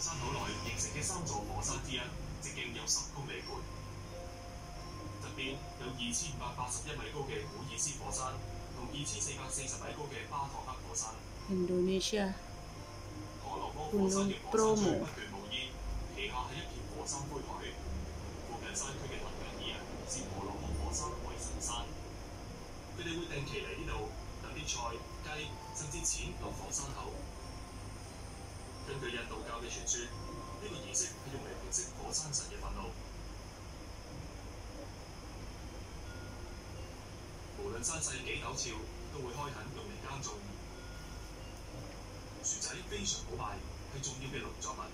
山口內形成嘅3座火山之一，直徑有10公里半。側邊有2581米高嘅古爾斯火山同2440米高嘅巴托克火山。 Indonesia Gunung Bromo 不斷冒煙，旗下係一片火山灰海。附近山區嘅騰格爾人視婆羅摩火山為神山，佢哋會定期嚟呢度等啲菜、雞甚至錢落火山口。根據印度教嘅傳說，呢個儀式係用嚟平息火山神嘅憤怒。無論山勢幾陡峭，都會開墾用嚟耕種。薯仔非常好賣，係重要嘅農作物。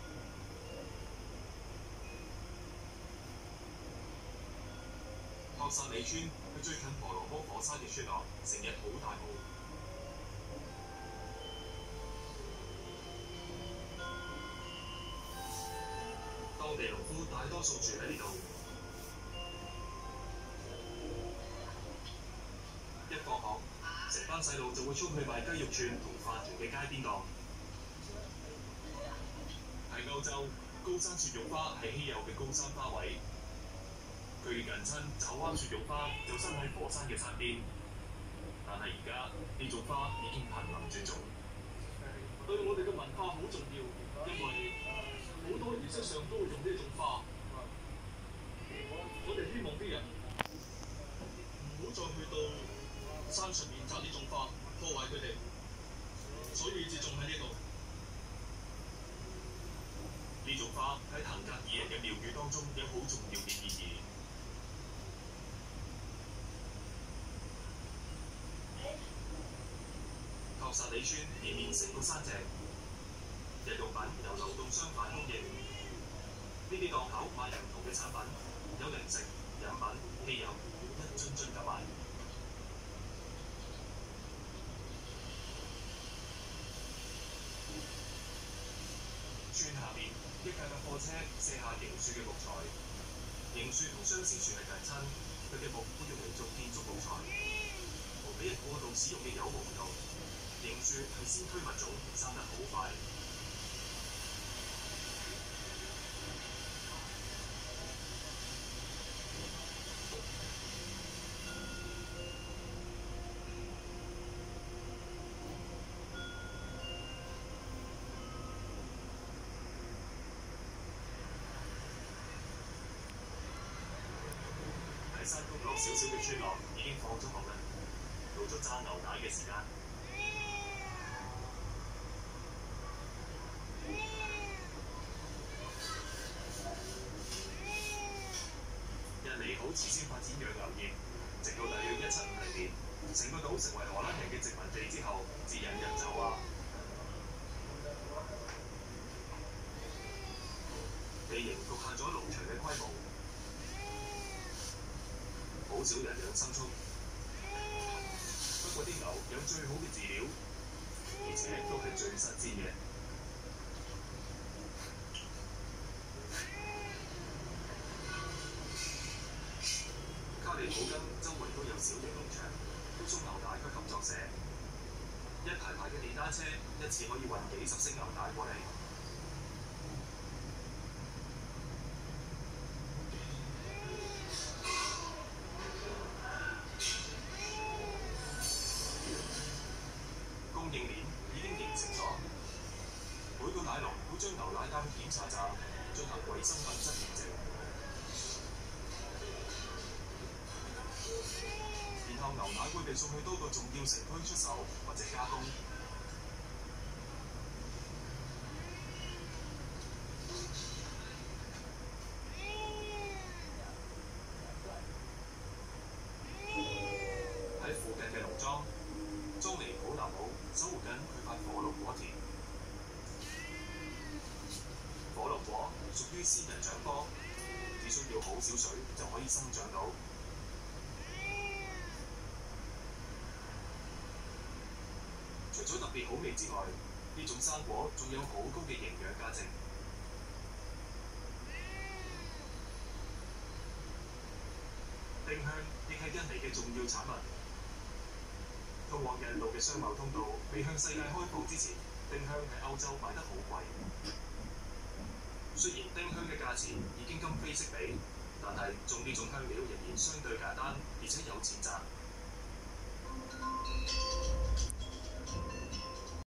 托薩里村係最近婆羅摩火山嘅村落，成日好大霧。當地農夫大多數住喺呢度。一放學，成班細路就會衝去賣雞肉串同飯團嘅街邊檔。喺歐洲，高山雪玉花係稀有嘅高山花卉。佢嘅近親爪哇雪玉花就生喺火山嘅山邊，但係而家呢種花已經瀕臨絕種。對我哋嘅文化好重要，因為好多儀式上都會用呢種花。我哋希望啲人唔好再去到山上面摘呢種花，破壞佢哋，所以就種喺呢度。呢種花喺騰格爾人嘅廟宇當中有好重要嘅意義。托薩里村連綿成個山脊，日用品由流動商販供應。呢啲檔口賣唔同嘅產品，有零食、飲品、汽油，一樽樽咁賣。村下面一架貨車卸下榕樹嘅木材。榕樹同相思樹係近親，佢嘅木會用嚟做建築木材，同俾人過度使用嘅柚木唔同。榕樹係先驅物種，生得好快。喺山谷落少少嘅村落已經放咗學啦，到咗揸牛奶嘅時間。印尼好遲先發展養牛業，直到大約1750年，成個島成為荷蘭人嘅殖民地之後，至引入爪哇。地形局限咗農場嘅規模，好少人養牲畜。不過啲牛有最好嘅飼料，而且都係最新鮮嘅。卡利普根周圍都有小型農場，都送牛奶去合作社。一排排嘅電單車一次可以運幾10升牛奶過嚟。供應鏈已經形成咗，每個奶農會將牛奶帶去檢查站進行衞生品質驗證。然後牛奶會被送去多個重要城區出售或者加工。喺附近嘅農莊，莊尼普納姆守護緊佢塊火龍果田。火龍果屬於仙人掌科，只需要好少水就可以生長到。除咗特別好味之外，呢種生果仲有好高嘅營養價值。丁香亦係印尼嘅重要產物。通往印度嘅商貿通道未向世界開放之前，丁香喺歐洲賣得好貴。 價錢已經今非昔比，但係種呢種香料仍然相對簡單，而且有錢賺。